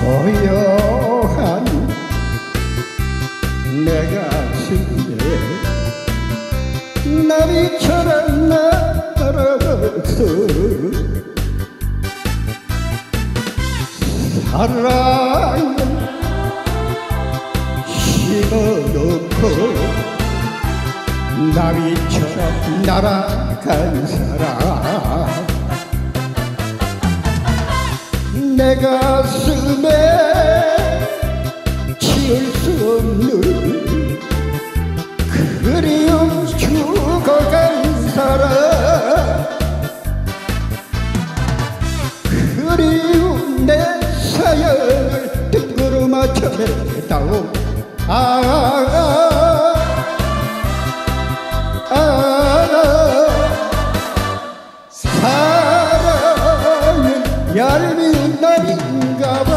고요한 내 가슴에 나비처럼 날아갔어. 사랑은 심어놓고 나비처럼 날아간 사람, 내 가슴에 지울 수 없는 그리움 죽어간 사람, 그리운 내 사연을 뜬구름아 전해다오. 사랑은 얄미운 날인가봐.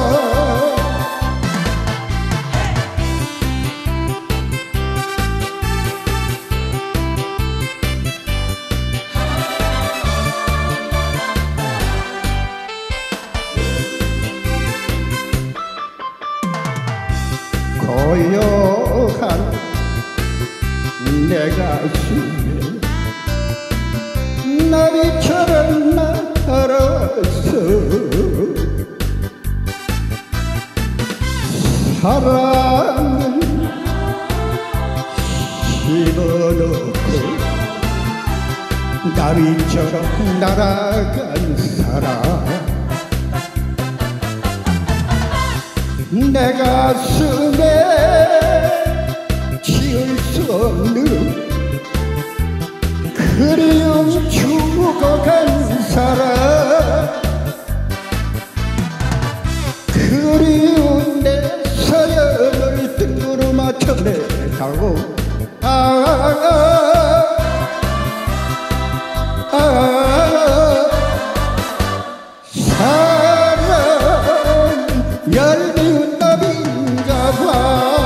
고요한 내 가슴에 나비처럼 날아갔어. 사랑은 심어놓고 나비처럼 날아간 사람, 내 가슴에 지울 수 없는 그리움 죽어간 사람, 그리운 내 사연을 뜬구름아 전해가고. 사랑 얄미운 나비인가 봐.